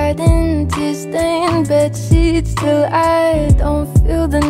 garden, tear-stained bedsheets, till I don't feel the